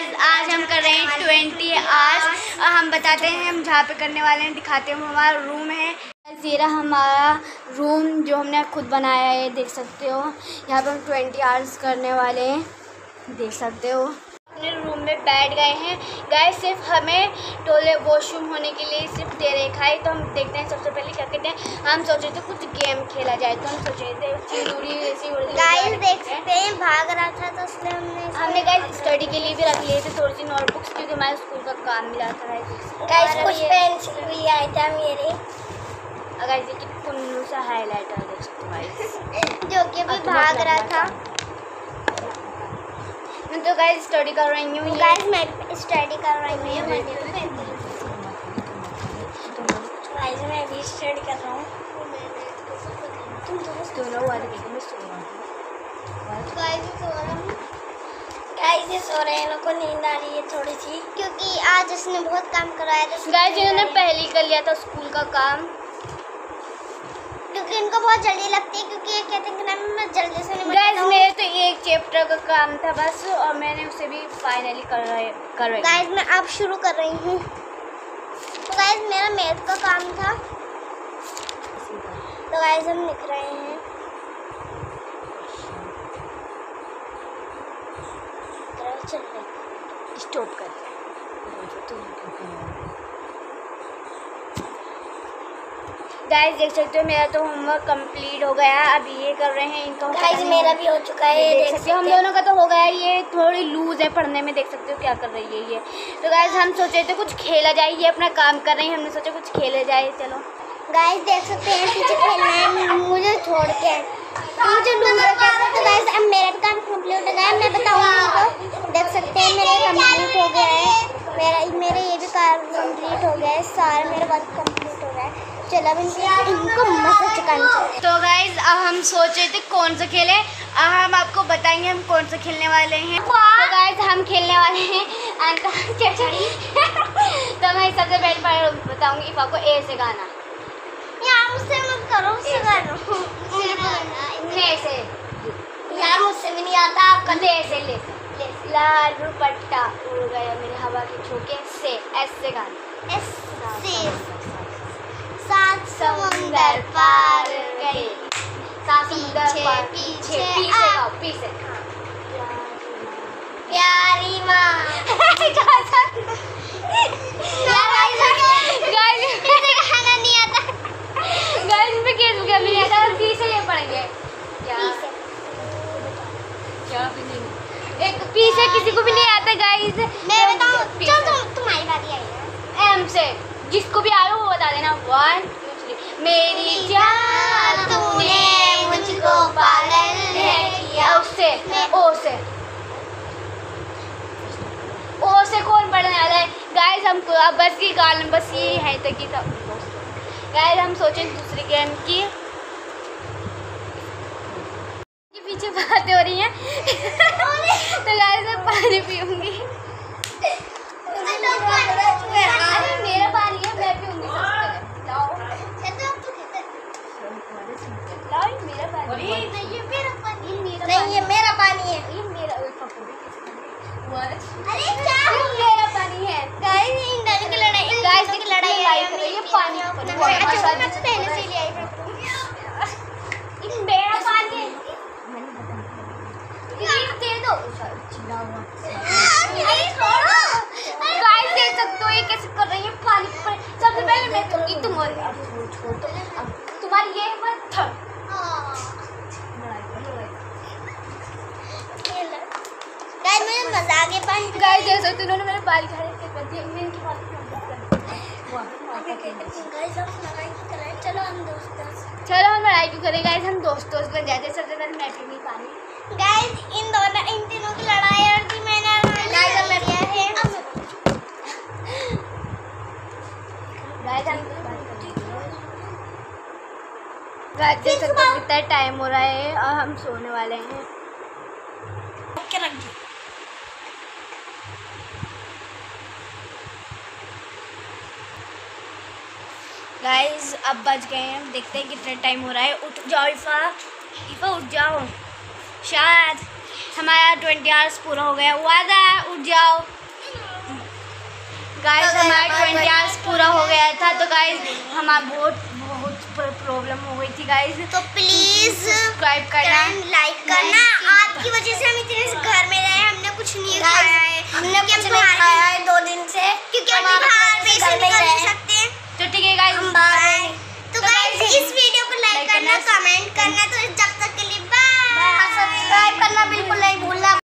Guys आज हम कर रहे हैं 20 आवर्स और हम बताते हैं हम जहाँ पे करने वाले हैं, दिखाते हैं। हमारा रूम है, ये रहा हमारा रूम जो हमने खुद बनाया है, देख सकते हो। यहाँ पे हम 20 आवर्स करने वाले हैं, देख सकते हो। अपने रूम में बैठ गए हैं गाइस। सिर्फ हमें टॉयलेट वॉशरूम होने के लिए सिर्फ दे रखा है, तो हम देखते हैं। सबसे पहले क्या कहते हैं, हम सोच रहे थे कुछ गेम खेला जाए, तो हम सोच रहे थे चिड़ूरी ऐसी गाइस देख सकते हैं भाग रहा था, तो इसलिए हमने गाइस स्टडी के लिए भी रख लिए थे थोड़ी सी नोटबुक्स, क्योंकि हमारे स्कूल का काम मिला था गाइस। कुछ पेंसिल भी आया था मेरे, अगर ये कुन्नू सा हाईलाइटर देख सकते हो गाइस, जो कि भी भाग रहा था। मैं तो गाइस स्टडी कर रही हूँ। गाइस मैं स्टडी कर रही हूँ, गाइस मैं भी स्टडी कर रहा हूँ। तुम दोनों वाले देखो, मैं सो रहा हूँ। गाइस ये सो रहे हैं, लोग को नींद आ रही है थोड़ी सी, क्योंकि आज इसने बहुत काम करवाया था। गाइस इन्होंने पहले ही कर लिया था स्कूल का काम, क्योंकि इनको बहुत जल्दी लगती है, क्योंकि ये कहते हैं कि मैं जल्दी से नहीं। गाइस मेरे तो एक चैप्टर का काम था बस, और मैंने उसे भी फाइनली कर रही। गाइस मैं अब शुरू कर रही हूँ। तो गाइस मेरा मैथ का काम था, तो गाइस हम लिख रहे हैं। चल रहे स्टॉप कर। गाइस देख सकते हो मेरा तो होमवर्क कंप्लीट हो गया, अब ये कर रहे हैं इनका। गाइस मेरा भी हो चुका है, देख सकते हो हम दोनों का तो हो गया। ये थोड़ी लूज है पढ़ने में, देख सकते हो क्या कर रही है ये। तो गाइस हम सोचे थे कुछ खेला जाए, ये अपना काम कर रही है, हमने सोचा कुछ खेला जाए। चलो गाइस देख सकते हैं पीछे खेलना है मुझे छोड़ के, मुझे लूज है। तो गाइस अब मेरा भी काम कंप्लीट हो गया, मैं बताऊंगी तो देख सकते हैं मेरा कंप्लीट हो गया है, मेरा ये भी काम कंप्लीट हो गया है, सारा मेरा वर्क कंप्लीट हो गया है। चलो इनको मस्त चुकाना चाहिए। तो गाइज अब हम सोच रहे थे कौन सा खेले, हम आपको बताएंगे हम कौन सा खेलने वाले हैं। तो गाइज हम खेलने वाले हैं तो मैं सबसे पहले बताऊंगी इफ़ा को ए से गाना। यार मुझसे मत करो, मुझसे करो ले से, यार मुझसे भी नहीं आता आपका। ले से लाल दुपट्टा उड़ गया मेरे हवा के झोंके से। एस से गाना। एस से सात समुंदर पार गए, सात समुंदर पार पीछे पी से गाओ, पी से। प्यारी माँ खाना नहीं आता। गाइस पे केस हो गया, नहीं आता। पी से ये पढ़ेंगे एक पी से किसी को भी नहीं आता गाइस। मैं बताऊं, चल तुम्हारी बारी आई है। एम से जिसको भी आए वो बता देना। 1 2 3। मेरी जान तूने मुझको पागल है किया। उससे ओ से, ओ से कौन पढ़ने वाला है गाइस। हम बस ये गाल बस ये है तक की सब गाइस। हम सोचें दूसरी गेम की, पीछे बातें हो रही हैं तो गाइस मैं पानी पीऊंगी। अरे मेरा पानी है, मैं पीऊंगी सबसे पहले। लाओ मेरा पानी। नहीं ये मेरा पानी है। ये मेरा अरे क्या मेरा पानी है गाइस, इन दोनों की लड़ाई, गाइस की लड़ाई है। ये पानी मैं पहले से ले आई। मेरा पानी है, दे दो। गाइस देख सकते हो ये कैसे कर रही है पानी पर। सबसे पहले मैं दूंगी, तुम और तुम्हारी ये मत गाइस मुझे मजा आ गया पानी। गाइस देख सकते हो इन्होंने मेरे बाल झाड़े कर दिए, मैं इनकी बाल गाइस हम लड़ाई क्यों कर रहे हैं? चलो हम दोस्त। चलो हम लड़ाई क्यों करें गाइस, हम दोस्त बन जाते। सबसे पहले मैं पीनी पानी। गाइस इन तीनों की लड़ाई और थी, मैंने गाइस अब मैं किया है। गाइस देख सकते हो कितना टाइम हो रहा है और हम सोने वाले हैं। क्या रख दिया? गाइस अब बज गए हैं, देखते हैं कितना टाइम हो रहा है। उठ जाओ इफ़ा उठ जाओ, शायद हमारा 20 आवर्स पूरा हो गया। वादा उठ जाओ। गाइस हमारा 20 आवर्स पूरा हो गया था, तो गाइस हमारा बहुत प्रॉब्लम हो गई थी गाइस। तो प्लीज सब्सक्राइब करना, लाइक करना। आपकी वजह से हम इतने से घर में रहे, हमने कुछ नहीं खाया है, हमने कुछ नहीं खाया है 2 दिन से, क्योंकि हम बाहर भी निकल नहीं सकते। तो ठीक है गाइस, तो गाइस इस वीडियो को लाइक करना, कमेंट करना। तो जब तक के लिए बाय। सब्सक्राइब करना बिल्कुल नहीं भूलना।